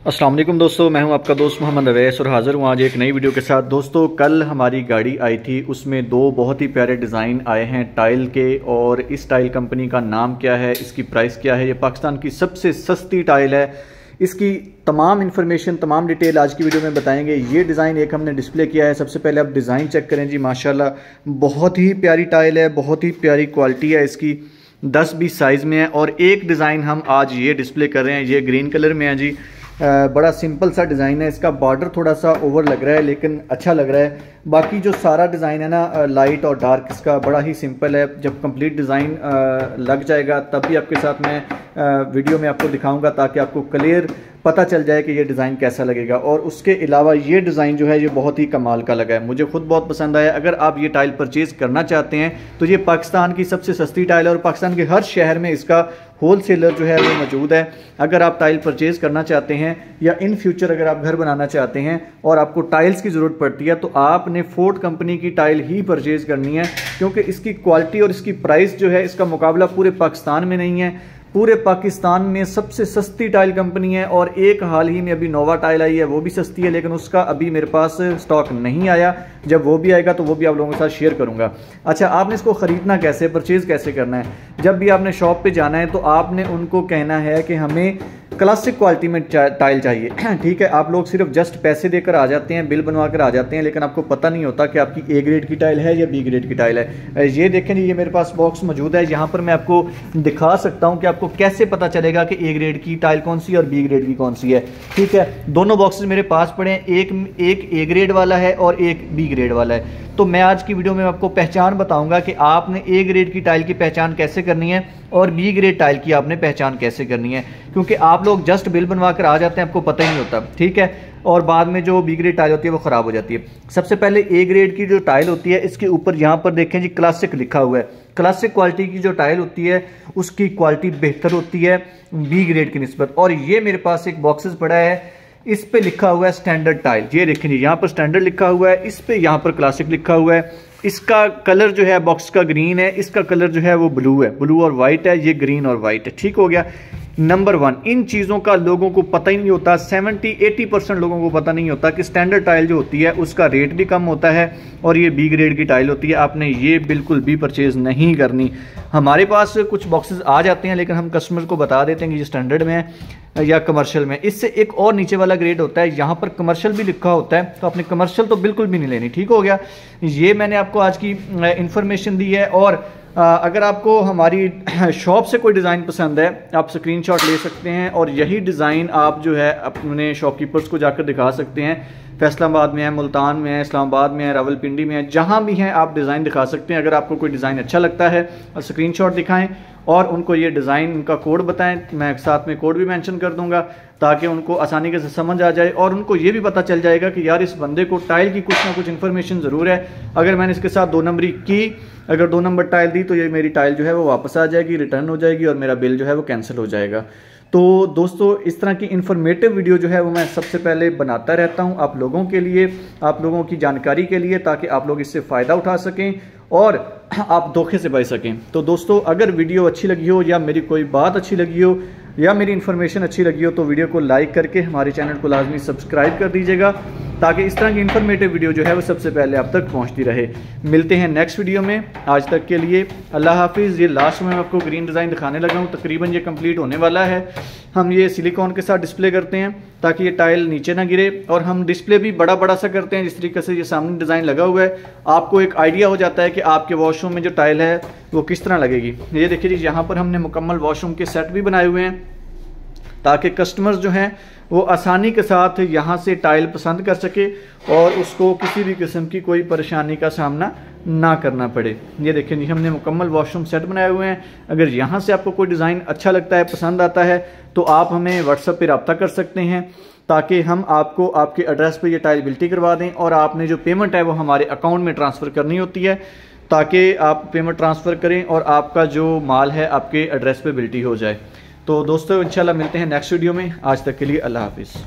अस्सलाम वालेकुम दोस्तों, मैं हूं आपका दोस्त मोहम्मद अवैस और हाज़िर हूं आज एक नई वीडियो के साथ। दोस्तों, कल हमारी गाड़ी आई थी, उसमें दो बहुत ही प्यारे डिज़ाइन आए हैं टाइल के। और इस टाइल कंपनी का नाम क्या है, इसकी प्राइस क्या है। ये पाकिस्तान की सबसे सस्ती टाइल है। इसकी तमाम इन्फॉर्मेशन, तमाम डिटेल आज की वीडियो में बताएंगे। ये डिज़ाइन एक हमने डिस्प्ले किया है। सबसे पहले आप डिज़ाइन चेक करें जी, माशाल्लाह बहुत ही प्यारी टाइल है, बहुत ही प्यारी क्वालिटी है इसकी। 10-20 साइज़ में है। और एक डिज़ाइन हम आज ये डिस्प्ले कर रहे हैं, ये ग्रीन कलर में है जी। बड़ा सिंपल सा डिज़ाइन है। इसका बॉर्डर थोड़ा सा ओवर लग रहा है लेकिन अच्छा लग रहा है। बाकी जो सारा डिज़ाइन है ना, लाइट और डार्क, इसका बड़ा ही सिंपल है। जब कंप्लीट डिज़ाइन लग जाएगा तब भी आपके साथ मैं वीडियो में आपको दिखाऊंगा, ताकि आपको क्लियर पता चल जाए कि ये डिज़ाइन कैसा लगेगा। और उसके अलावा ये डिज़ाइन जो है ये बहुत ही कमाल का लगा है, मुझे खुद बहुत पसंद आया। अगर आप ये टाइल परचेज़ करना चाहते हैं तो ये पाकिस्तान की सबसे सस्ती टाइल है और पाकिस्तान के हर शहर में इसका होल सेलर जो है वो मौजूद है। अगर आप टाइल परचेज़ करना चाहते हैं या इन फ्यूचर अगर आप घर बनाना चाहते हैं और आपको टाइल्स की ज़रूरत पड़ती है तो आपने फोर्ड कंपनी की टाइल ही परचेज़ करनी है, क्योंकि इसकी क्वालिटी और इसकी प्राइस जो है इसका मुकाबला पूरे पाकिस्तान में नहीं है। पूरे पाकिस्तान में सबसे सस्ती टाइल कंपनी है। और एक हाल ही में अभी नोवा टाइल आई है, वो भी सस्ती है, लेकिन उसका अभी मेरे पास स्टॉक नहीं आया। जब वो भी आएगा तो वो भी आप लोगों के साथ शेयर करूंगा। अच्छा, आपने इसको ख़रीदना कैसे, परचेज़ कैसे करना है। जब भी आपने शॉप पे जाना है तो आपने उनको कहना है कि हमें क्लासिक क्वालिटी में टाइल चाहिए। ठीक है, आप लोग सिर्फ जस्ट पैसे देकर आ जाते हैं, बिल बनवा कर आ जाते हैं, लेकिन आपको पता नहीं होता कि आपकी ए ग्रेड की टाइल है या बी ग्रेड की टाइल है। ये देखें जी, ये मेरे पास बॉक्स मौजूद है। यहाँ पर मैं आपको दिखा सकता हूँ कि आपको कैसे पता चलेगा कि ए ग्रेड की टाइल कौन सी है और बी ग्रेड की कौन सी है। ठीक है, दोनों बॉक्सेस मेरे पास पड़े हैं, एक ए ग्रेड वाला है और एक बी ग्रेड वाला है। तो मैं आज की वीडियो में आपको पहचान बताऊंगा कि आपने ए ग्रेड की टाइल की पहचान कैसे करनी है और बी ग्रेड टाइल की आपने पहचान कैसे करनी है, क्योंकि आप लोग जस्ट बिल बनवा कर आ जाते हैं, आपको पता ही नहीं होता। ठीक है, और बाद में जो बी ग्रेड टाइल होती है वो ख़राब हो जाती है। सबसे पहले ए ग्रेड की जो टाइल होती है, इसके ऊपर यहाँ पर देखें जी क्लासिक लिखा हुआ है। क्लासिक क्वालिटी की जो टाइल होती है उसकी क्वालिटी बेहतर होती है बी ग्रेड की निस्बत। और ये मेरे पास एक बॉक्सेस पड़ा है, इस पे लिखा हुआ है स्टैंडर्ड टाइल। ये देखें जी, यहाँ पर स्टैंडर्ड लिखा हुआ है, इस पे यहाँ पर क्लासिक लिखा हुआ है। इसका कलर जो है बॉक्स का ग्रीन है, इसका कलर जो है वो ब्लू है, ब्लू और वाइट है, ये ग्रीन और वाइट है। ठीक हो गया। नंबर 1, इन चीज़ों का लोगों को पता ही नहीं होता। 70-80% लोगों को पता नहीं होता कि स्टैंडर्ड टाइल जो होती है उसका रेट भी कम होता है और ये बी ग्रेड की टाइल होती है। आपने ये बिल्कुल भी परचेज़ नहीं करनी। हमारे पास कुछ बॉक्सेस आ जाते हैं लेकिन हम कस्टमर को बता देते हैं कि ये स्टैंडर्ड में है या कमर्शियल में। इससे एक और नीचे वाला ग्रेड होता है, यहाँ पर कमर्शियल भी लिखा होता है, तो आपने कमर्शियल तो बिल्कुल भी नहीं लेनी। ठीक हो गया। ये मैंने आपको आज की इंफॉर्मेशन दी है। और अगर आपको हमारी शॉप से कोई डिज़ाइन पसंद है, आप स्क्रीनशॉट ले सकते हैं और यही डिज़ाइन आप जो है अपने शॉपकीपर्स को जाकर दिखा सकते हैं। फैसलाबाद में है, मुल्तान में है, इस्लामाबाद में है, रावलपिंडी में है, जहाँ भी हैं आप डिज़ाइन दिखा सकते हैं। अगर आपको कोई डिज़ाइन अच्छा लगता है स्क्रीनशॉट दिखाएं और उनको ये डिज़ाइन, उनका कोड बताएं। मैं साथ में कोड भी मेंशन कर दूंगा ताकि उनको आसानी के से समझ आ जाए और उनको ये भी पता चल जाएगा कि यार इस बंदे को टाइल की कुछ ना कुछ इन्फॉर्मेशन ज़रूर है। अगर मैंने इसके साथ 2 नंबरी की, अगर 2 नंबर टाइल दी तो ये मेरी टाइल जो है वो वापस आ जाएगी, रिटर्न हो जाएगी और मेरा बिल जो है वो कैंसिल हो जाएगा। तो दोस्तों, इस तरह की इन्फॉर्मेटिव वीडियो जो है वो मैं सबसे पहले बनाता रहता हूं आप लोगों के लिए, आप लोगों की जानकारी के लिए, ताकि आप लोग इससे फ़ायदा उठा सकें और आप धोखे से बच सकें। तो दोस्तों, अगर वीडियो अच्छी लगी हो या मेरी कोई बात अच्छी लगी हो या मेरी इन्फॉर्मेशन अच्छी लगी हो तो वीडियो को लाइक करके हमारे चैनल को लाजमी सब्सक्राइब कर दीजिएगा, ताकि इस तरह की इन्फॉर्मेटिव वीडियो जो है वो सबसे पहले आप तक पहुंचती रहे। मिलते हैं नेक्स्ट वीडियो में। आज तक के लिए अल्लाह हाफिज़। ये लास्ट में मैं आपको ग्रीन डिज़ाइन दिखाने लगा हूँ, तकरीबन ये कंप्लीट होने वाला है। हम ये सिलिकॉन के साथ डिस्प्ले करते हैं ताकि ये टाइल नीचे ना गिरे, और हम डिस्प्ले भी बड़ा बड़ा सा करते हैं जिस तरीके से ये सामने डिज़ाइन लगा हुआ है। आपको एक आइडिया हो जाता है कि आपके वॉशरूम में जो टाइल है वो किस तरह लगेगी। ये देखिए जी, यहाँ पर हमने मुकम्मल वॉशरूम के सेट भी बनाए हुए हैं ताकि कस्टमर्स जो हैं वो आसानी के साथ यहाँ से टाइल पसंद कर सके और उसको किसी भी किस्म की कोई परेशानी का सामना ना करना पड़े। ये देखें जी, हमने मुकम्मल वॉशरूम सेट बनाए हुए हैं। अगर यहाँ से आपको कोई डिज़ाइन अच्छा लगता है, पसंद आता है, तो आप हमें व्हाट्सएप पे रब्ता कर सकते हैं ताकि हम आपको आपके एड्रेस पे ये टाइल बिल्टी करवा दें। और आपने जो पेमेंट है वो हमारे अकाउंट में ट्रांसफ़र करनी होती है ताकि आप पेमेंट ट्रांसफ़र करें और आपका जो माल है आपके एड्रेस पे बिल्टी हो जाए। तो दोस्तों, इंशाल्लाह मिलते हैं नेक्स्ट वीडियो में। आज तक के लिए अल्लाह हाफिज़।